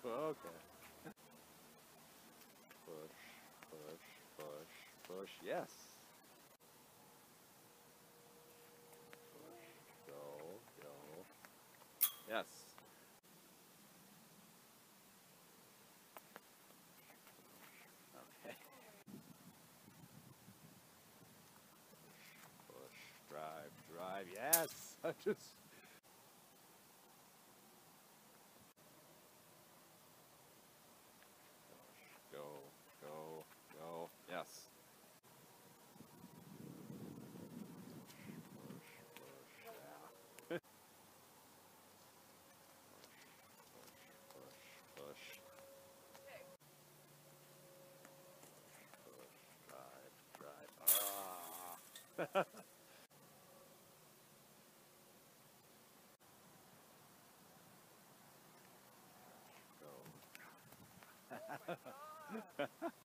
Okay. Push, push, push, push. Yes. Push, go, go. Yes. Okay. Push, drive, drive. Yes. I just. Go, go, go. Yes. Push, push. Yeah. Push, push, push, drive, drive. Ah. Go.